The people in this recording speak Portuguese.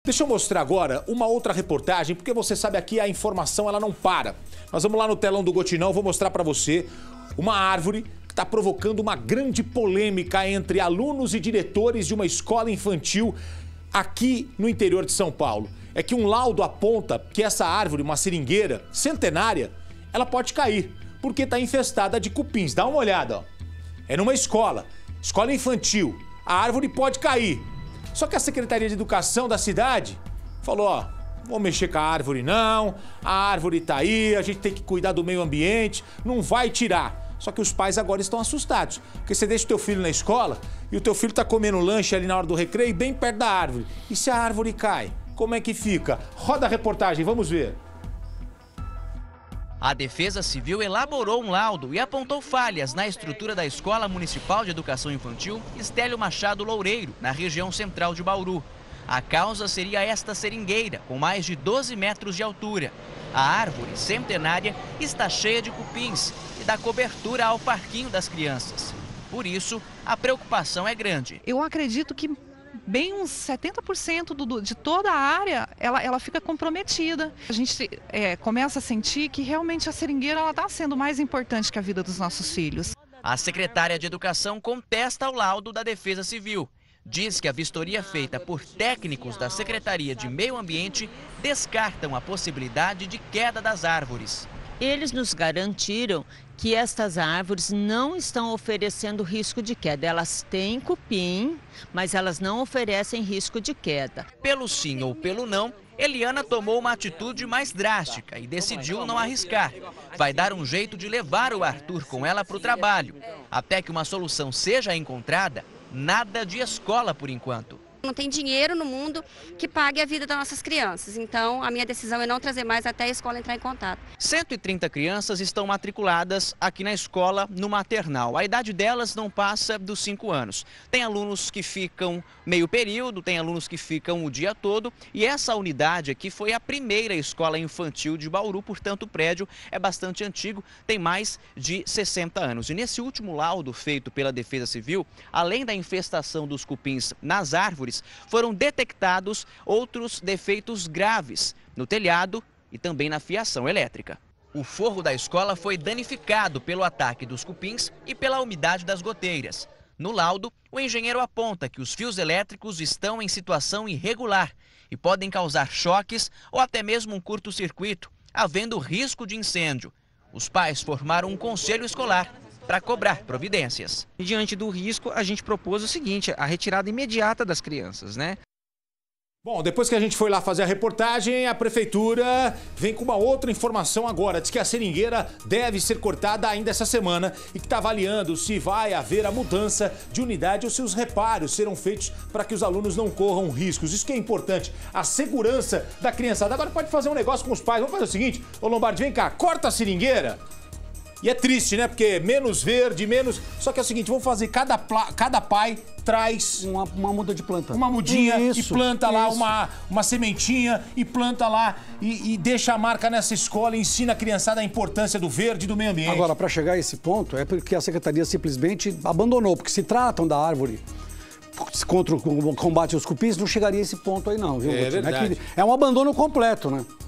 Deixa eu mostrar agora uma outra reportagem, porque você sabe aqui a informação ela não para. Nós vamos lá no telão do Gotinão, vou mostrar para você uma árvore que está provocando uma grande polêmica entre alunos e diretores de uma escola infantil aqui no interior de São Paulo. É que um laudo aponta que essa árvore, uma seringueira centenária, ela pode cair, porque está infestada de cupins. Dá uma olhada, ó. É numa escola infantil. A árvore pode cair. Só que a Secretaria de Educação da cidade falou, ó, não vou mexer com a árvore não, a árvore tá aí, a gente tem que cuidar do meio ambiente, não vai tirar. Só que os pais agora estão assustados, porque você deixa o teu filho na escola e o teu filho tá comendo lanche ali na hora do recreio, bem perto da árvore. E se a árvore cai, como é que fica? Roda a reportagem, vamos ver. A Defesa Civil elaborou um laudo e apontou falhas na estrutura da Escola Municipal de Educação Infantil Estélio Machado Loureiro, na região central de Bauru. A causa seria esta seringueira, com mais de 12 metros de altura. A árvore centenária está cheia de cupins e dá cobertura ao parquinho das crianças. Por isso, a preocupação é grande. Eu acredito que bem uns 70% de toda a área, ela fica comprometida. A gente começa a sentir que realmente a seringueira está sendo mais importante que a vida dos nossos filhos. A secretária de Educação contesta o laudo da Defesa Civil. Diz que a vistoria feita por técnicos da Secretaria de Meio Ambiente descartam a possibilidade de queda das árvores. Eles nos garantiram que estas árvores não estão oferecendo risco de queda. Elas têm cupim, mas elas não oferecem risco de queda. Pelo sim ou pelo não, Eliana tomou uma atitude mais drástica e decidiu não arriscar. Vai dar um jeito de levar o Arthur com ela para o trabalho. Até que uma solução seja encontrada, nada de escola por enquanto. Não tem dinheiro no mundo que pague a vida das nossas crianças. Então, a minha decisão é não trazer mais até a escola entrar em contato. 130 crianças estão matriculadas aqui na escola, no maternal. A idade delas não passa dos 5 anos. Tem alunos que ficam meio período, tem alunos que ficam o dia todo. E essa unidade aqui foi a primeira escola infantil de Bauru, portanto o prédio é bastante antigo, tem mais de 60 anos. E nesse último laudo feito pela Defesa Civil, além da infestação dos cupins nas árvores, foram detectados outros defeitos graves no telhado e também na fiação elétrica. O forro da escola foi danificado pelo ataque dos cupins e pela umidade das goteiras. No laudo, o engenheiro aponta que os fios elétricos estão em situação irregular e podem causar choques ou até mesmo um curto-circuito, havendo risco de incêndio. Os pais formaram um conselho escolar para cobrar providências. E diante do risco, a gente propôs o seguinte, a retirada imediata das crianças, né? Bom, depois que a gente foi lá fazer a reportagem, a prefeitura vem com uma outra informação agora. Diz que a seringueira deve ser cortada ainda essa semana e que está avaliando se vai haver a mudança de unidade ou se os reparos serão feitos para que os alunos não corram riscos. Isso que é importante, a segurança da criançada. Agora pode fazer um negócio com os pais. Vamos fazer o seguinte, ô Lombardi, vem cá, corta a seringueira. E é triste, né? Porque menos verde, menos... Só que é o seguinte, vamos fazer, cada pai traz... Uma muda de planta. Uma mudinha isso, e planta lá uma sementinha e planta lá e deixa a marca nessa escola e ensina a criançada a importância do verde e do meio ambiente. Agora, para chegar a esse ponto, é porque a Secretaria simplesmente abandonou, porque se tratam da árvore contra o combate aos cupins, não chegaria a esse ponto aí não, viu? É verdade. É um abandono completo, né?